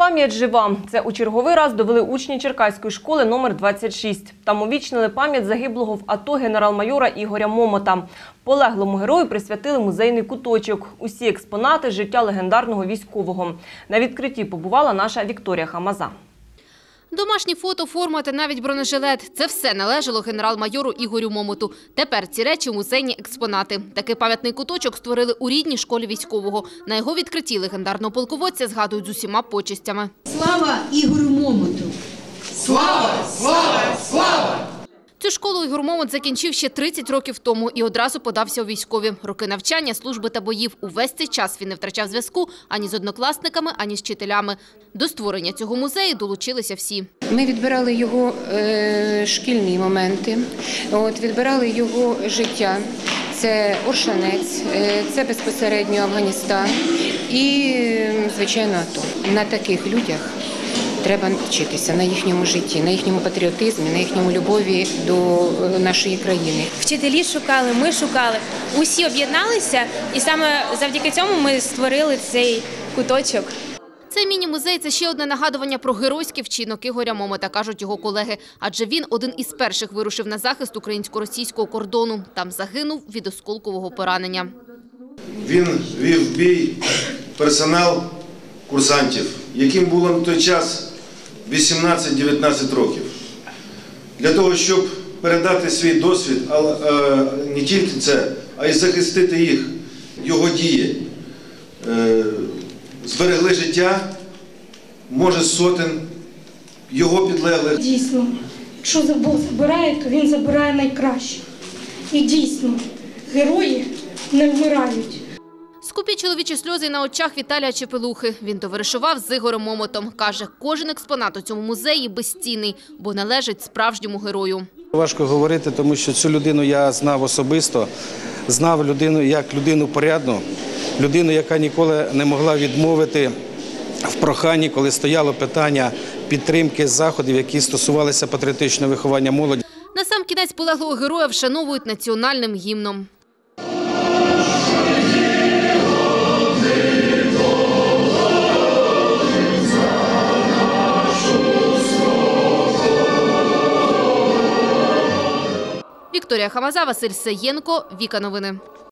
Пам'ять жива. Це у черговий раз довели учні Черкаської школи номер 26. Там увічнили пам'ять загиблого в АТО генерал-майора Ігоря Момота. Полеглому герою присвятили музейний куточок. Усі експонати – життя легендарного військового. На відкритті побувала наша Вікторія Хамаза. Домашні фото, форма та навіть бронежилет – це все належало генерал-майору Ігорю Момоту. Тепер ці речі – музейні експонати. Такий пам'ятний куточок створили у рідній школі військового. На його відкритті легендарного полководця згадують з усіма почестями. Слава Ігорю Момоту! Слава! Слава! Слава! Цю школу Ігор Момот закінчив ще 30 років тому і одразу подався у військові. Роки навчання, служби та боїв. Увесь цей час він не втрачав зв'язку ані з однокласниками, ані з вчителями. До створення цього музею долучилися всі. Ми відбирали його шкільні моменти, відбирали його життя. Це Оршанець, це безпосередньо Афганістан і, звичайно, АТО. На таких людях треба вчитися, на їхньому житті, на їхньому патріотизмі, на їхньому любові до нашої країни. Вчителі шукали, ми шукали, усі об'єдналися і саме завдяки цьому ми створили цей куточок. Цей міні-музей – це ще одне нагадування про геройський вчинок Ігоря Момота, кажуть його колеги. Адже він один із перших вирушив на захист українсько-російського кордону. Там загинув від осколкового поранення. Він вів в бій персонал курсантів, яким було на той час 18-19 років. Для того, щоб передати свій досвід, не тільки це, а й захистити їх, його дії. Зберегли життя, може, сотень його підлеглих. Дійсно, якщо Бог забирає, то він забирає найкраще. І дійсно, герої не вмирають. Скупі чоловічі сльози на очах Віталія Чепелухи. Він товаришував з Ігорем Момотом. Каже, кожен експонат у цьому музеї безцінний, бо належить справжньому герою. Важко говорити, тому що цю людину я знав особисто, знав людину як людину порядну, людину, яка ніколи не могла відмовити в проханні, коли стояло питання підтримки заходів, які стосувалися патріотичного виховання молоді. Насамкінець полеглого героя вшановують національним гімном. Вікторія Хамаза, Василь Саєнко, Віка Новини.